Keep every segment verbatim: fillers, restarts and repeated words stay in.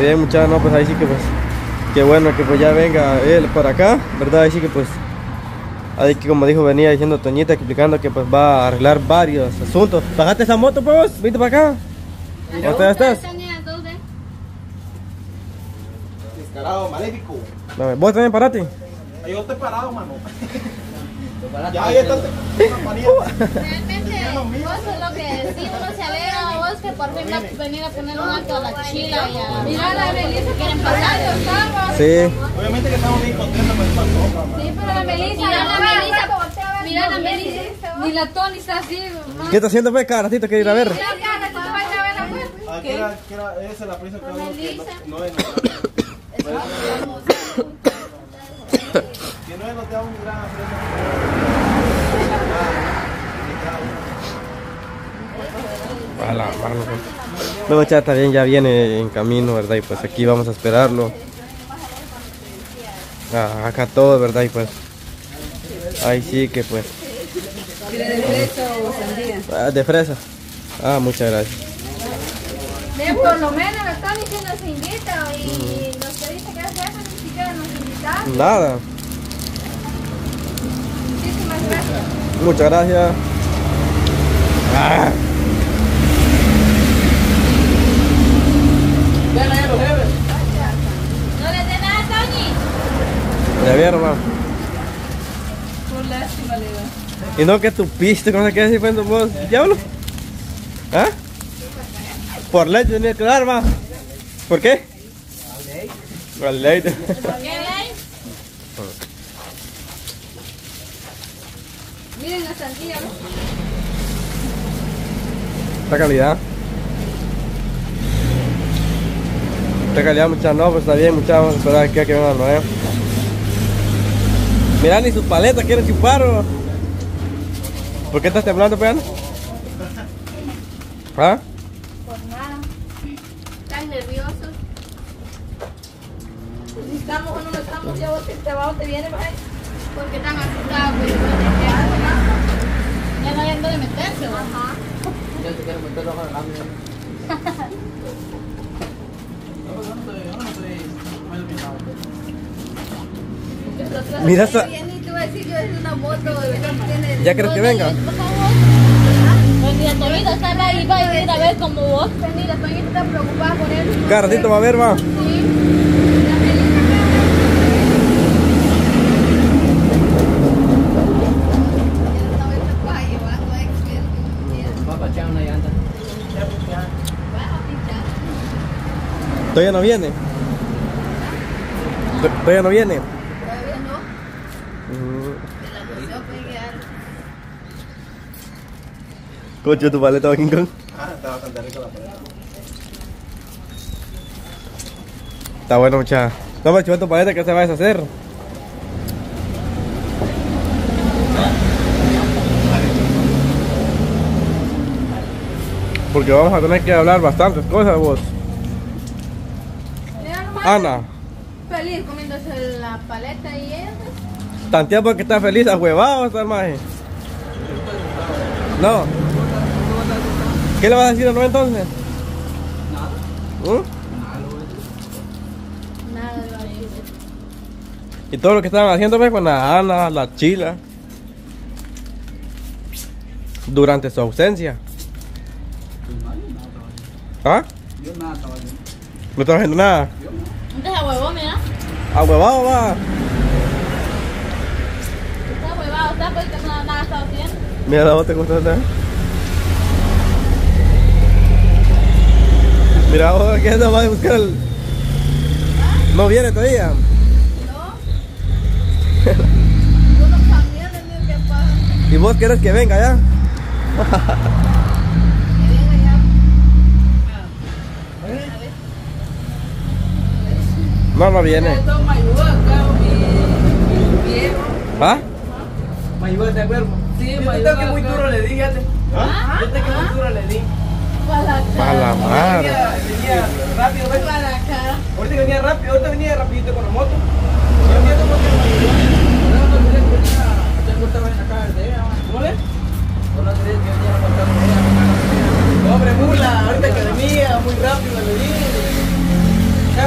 bien, muchachos, no, pues ahí sí que pues, qué bueno que pues ya venga él para acá, ¿verdad? Ahí sí que pues, ahí que como dijo, venía diciendo Toñita, explicando que pues va a arreglar varios asuntos. ¿Bajaste esa moto pues? ¿Viste para acá? ¿Dónde estás? Descarado, maléfico. No, ¿vos también paraste? Yo estoy parado, mano. Ya, ya está. Realmente, vos es lo que sí uno se alegra, vos que por fin vas a venir a poner un alto a la chila y a... Mira, la Melissa quieren pasar los carros. Sí. Obviamente que estamos bien contentos con esta sopa. Sí, pero la Melissa, mira la Melissa, mira la Melissa, ni la Tony está así. ¿Qué está haciendo pues, cada ratito que ir a ver? Mira, cara, tú te vas a ir a verla, pues. Ah, que era, que era, esa es la prisa que uno que no, no es. Que no es nos da un gran A la mano, pues. Luego ya también ya viene en camino, ¿verdad? Y pues aquí vamos a esperarlo. Ah, acá todo, ¿verdad? Y pues ahí sí que pues. ¿Quiere de fresa o sandía? Ah, de fresa. Ah, muchas gracias. Bien, por lo menos la Tony que nos invita y nos dice que es jefe, ni siquiera nos invitaron. Nada. Muchísimas gracias. Muchas gracias. Ah. No le dé nada, Tony. Ya vieron, mamá. Por lástima le da. Y no que tu piste, ¿cómo se queda así cuando vos, diablo? ¿Ah? Por ley tenía que dar, ma. ¿Por qué? Por ley. ¿Qué ley? Miren la sandía, ¿no? Esta calidad. Esta calidad, muchachos, no, pues está bien, muchachos, vamos a esperar aquí a que vengan, ¿no? ¿Eh? Mira, ni sus paletas quieren chupar, ¿o? ¿Por qué estás temblando, pues? ¿Ah? Por nada. ¿Estás nervioso? Pues si estamos o no estamos, ya vos te, te va o te viene, ¿vale? Porque están asustados, pero ya no hay dónde meterse, ¿no? Ajá. Yo te quiero meter los ojos Mira esa. Viene y te voy a decir, yo es una moto. ¿Ya crees que venga? Por favor. Pues mira, Toñita está ahí, va a ir a ver como vos. Vení, la Toñita está preocupada por él. Cada ratito va a ver, va. Sí. La Melissa va a pachar una llanta. Todavía no viene. To- Todavía no viene. Todavía no. Mm. La emoción puede quedar. Cocho, tu paleta va King Kong. Ah, está bastante rico la paleta. Está bueno, muchacha. No me chupa tu paleta que se va a deshacer. Porque vamos a tener que hablar bastantes cosas, vos. Ana, feliz comiéndose la paleta y ella. tan tiempo que está feliz, ahuevado está el maje. No. ¿Qué le vas a decir a Noé entonces? Nada. ¿Mm? Nada le va a decir. Y todo lo que estaban haciendo pues, con la Ana, la Chila, durante su ausencia. ¿Ah? Yo nada estaba bien. No estaba haciendo nada. Entonces huevó, mira. Ahuevado va. Está huevado, está porque no nada está haciendo. Mira la otra cosa. ¿No? Mira, ahora que anda va a buscar el... No viene todavía. Unos camiones, mira qué pasa. ¿Y vos quieres que venga ya? Que venga ya. No, no viene. Esto me ayuda acá, mi viejo. ¿Ah? Me ayuda este cuerpo. Sí, me Yo ayuda que muy acá. duro le di, fíjate. ¿Ah? Yo que muy duro le di. Para la A la madre. Venía, venía rápido, ¿ves? Para la cara. Ahorita que venía rápido, ahorita venía rapidito con la moto. Yo venía como que no, no quería que venía a hacer corta en la cara de ella. ¿Cómo le? No, no quería que venía a cortar de ella. Pobre mula, ahorita que venía muy rápido le di. Ya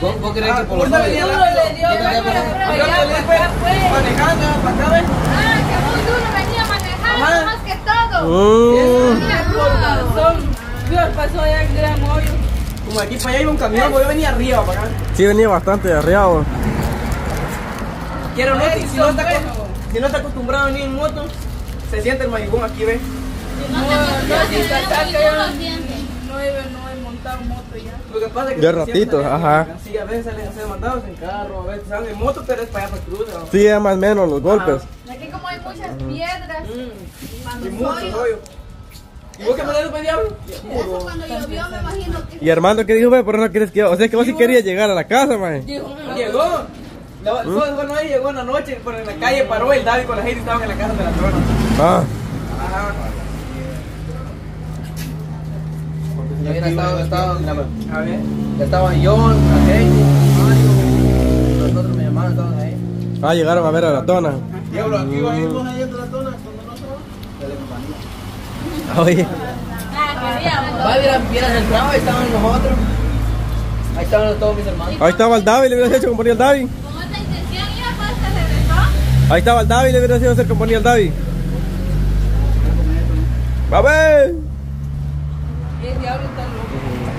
¿Vos, vos crees que por los Duro ojos? le dio, Yo para te- para yo allá, te- para acá, pues. Manejando para acá, ¿ves? Ah, que muy duro venía manejando Ajá. más que todo. Mm. Mira, por razón. Dios pasó allá en Gran Hoyo. Como de aquí para allá iba un camión, pues yo venía arriba para acá. Sí, venía bastante arriado. Quiero no, Ay, si, si no son está, buenos. si no está acostumbrado a venir en moto, se siente el maricón aquí, ¿ves? No te No, acostumbras, si te está da acá, muy ya duro los dientes. no he, no he montado moto ya. Lo que pasa es que De siempre ratito, salen en ajá. mercancía, a veces salen a ser mandados en carro, a veces salen en moto, pero es para allá para cruz, ¿no? Sí, es más o menos los golpes. Aquí como hay muchas piedras. Y mucho rollo. ¿Y vos qué manera de diablo? Eso cuando llovió me imagino que... Y Armando, ¿qué dijo, güey? ¿Por qué no quieres que yo? O sea, que vos sí querías llegar a la casa, man. Dijo, Llegó. La, fue- Bueno, ahí llegó en la noche, pero en la calle paró el David con la gente y estaban en la casa de la zona. Ah, Ajá. Ya hubiera estado, estado, A ver. ya estaba John, Aquello, Mario, los otros mi hermano estaban ahí. ah, llegaron a ver a la tona. Diablo, aquí va a irnos ahí entre la zona cuando no se va. Oye, Ah, queríamos. Va, hubieran, hubieran entrado, ahí estaban nosotros. Ahí estaban todos mis hermanos. ahí estaba el David, le hubieras hecho compañía al David. Con esta intención ya pues se regresó. Ahí estaba el David, le hubieras ido a hacer compañía al David. ¡Va a ver! el diablo está loco.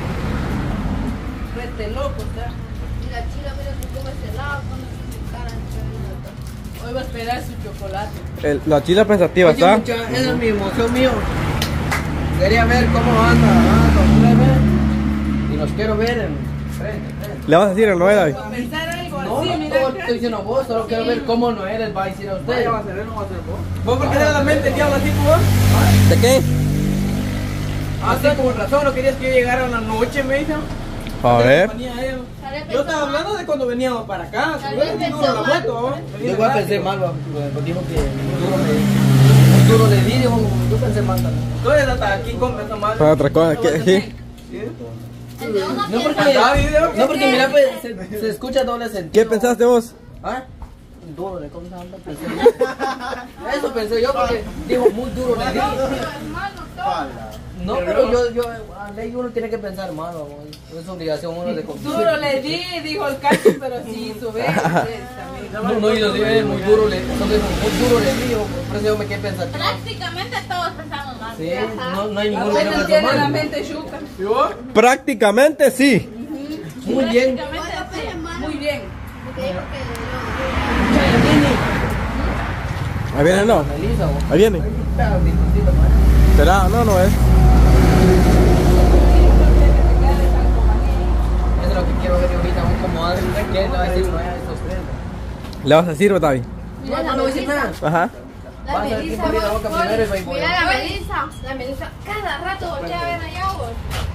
Rete loco está. Y la chila mira que come ese lado, come su cara entre Hoy va a esperar su chocolate. El- la chila pensativa, Oye, ¿está? mucha, esa es mi emoción mío. Quería ver cómo anda, anda, ustedes. Y los quiero ver en frente, frente. Le vas a decir el Noé, David. Para pensar algo No, así, no, mira. todo estoy diciendo a vos, solo quiero ver cómo Noé les va a decir a ustedes. Vaya, va a ser él, no va a ser vos. ¿Vos por qué le das la mente el diablo así, vos? ¿De qué? Ah, sí, con razón, no querías que yo llegara en la noche, me dijo. A ver. Yo estaba hablando de cuando veníamos para acá, si hubiera sido duro la moto, ¿no? Yo igual pensé mal, va, porque dijo que muy duro le, muy duro le di, dijo, yo pensé mal también. Entonces hasta aquí compensa más. Para otra cosa, que sí. El de uno No piensa- porque, David, ¿no? no porque mira, pues, se, se escucha doble sentido. ¿Qué pensaste vos? ¿Ah? Duro le comenzaba a pensé. Eso pensé yo porque dijo muy duro le di. No, pero yo, yo, a ley uno tiene que pensar mal, vamos, es obligación uno de confiar. Duro le di, dijo el cacho, pero sí sube. No, no, yo digo, eh, muy duro le, eso dijo, muy duro le di, yo, por eso yo me quedé pensando. Prácticamente todos pensamos mal. Sí, no, no hay ninguno que no Apenas pensó tiene la mal. mente chuca. ¿Y vos? Prácticamente sí. Muy bien. Prácticamente sí. Muy bien. Ahí viene, no. Melissa, vos. Ahí viene. Pero, disfrutito, man. ¿Será? No, no es. Eso es lo que quiero ver yo ahorita, vamos como Adri, ¿qué le va a decir no a estos tres? ¿Le vas a decir, David? Mira No, la no voy a decir Melissa. nada. Ajá. La Vas a ver Melissa, quién pone la vos, boca vos, primero y va a ir mira la Melissa, la Melissa, cada rato voltea a ver allá vos.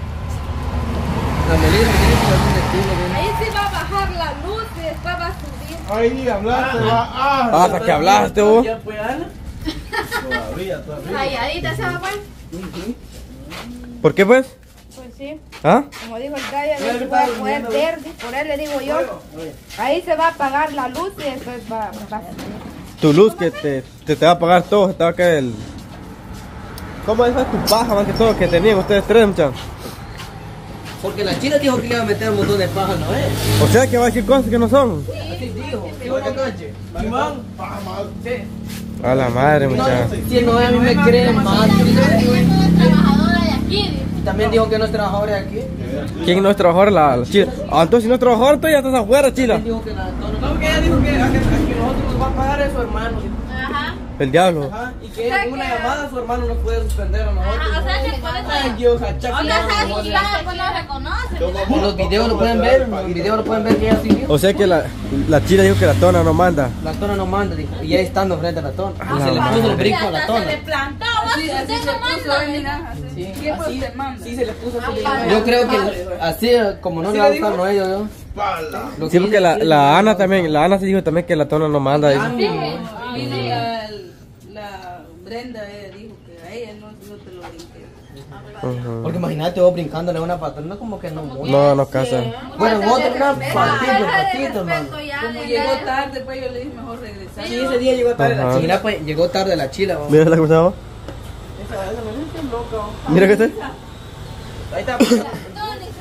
La Melissa tiene que ser un destino, bien. Ahí sí va a bajar la luz y después va a subir. Ahí hablaste, va. Ah, Ah, hasta que hablaste vos. Ya fue Ana. todavía, todavía. Calladita se va pues. ¿Por qué, pues? Pues sí, ¿Ah? como dijo el gallo, no se puede poner verde, por él le digo yo. Ahí se va a apagar la luz y después va, va a Tu luz que te, te, te va a apagar todo. Te va a caer el... ¿Cómo es tu paja más que todo que tenían ustedes tres, muchachos? Porque la china dijo que le iba a meter un montón de paja, ¿no es? O sea que va a decir cosas que no son. Así dijo, igual que Canche. Simón. Sí. A la madre, No, muchachos. si el Noé a mí me cree mal. Mira, es una trabajadora de aquí. Y también dijo que no es trabajador de aquí. ¿Quién no es trabajador? La, la chila. Ah, entonces si no es trabajador, tú ya estás afuera, chila. También dijo que la No, no, porque ella dijo que a, que, a que nosotros nos va a pagar eso, hermano. Ajá. El diablo. Ajá. Y que en una llamada su hermano nos puede suspender a nosotros. Ajá, o sea que por eso. Ay, Dios, hachaco. O sea, sabes que van a poner reconoce. Y los videos lo pueden ver, los videos lo pueden ver que ella sí dijo. O sea que la, la chila dijo que la tona no manda. La tona no manda, dijo. Y ella estando frente a la tona. Ah, Y se le la puso el madre. brinco a la Hasta tona. se le plantó, vos, Así, así usted se no puso, manda. eh, mira. Así. Sí, ¿Quién Así, te manda? sí se le puso así. Yo creo que así como no ¿Así le va a le gustar dijo? no ellos, yo. Pala. Lo Sí, que porque la, dice- la Ana también, la Ana se dijo también que la tona no manda. dice. Vino la, la Brenda, ella dijo que a ella no, no te lo brinqué. Ujú. Porque imagínate vos brincándole a una patrona, como que no muere. No, no casa. Bueno, en otra una patito, patito, hermano. Como llegó tarde, pues yo le dije mejor regresar. Sí, ese día llegó tarde Ajá. la Sí, chica. mira, pues llegó tarde la chila, vamos. Mira la que estaba. Esa esa mujer está loca. Mira que está. Ahí está. Todo el incentivo es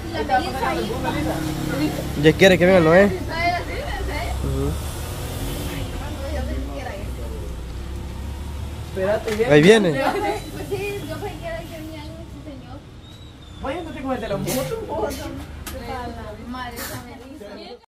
la Melissa ahí. Ya quiere que venga Noé. Ay, así, ¿en serio? Ujú. Yo pensé que era eso. Espérate, bien. Ahí viene. Pues sí, yo pensé que era que venía ese señor. Vaya, no te comes de la moto. A la madre, esa Melissa.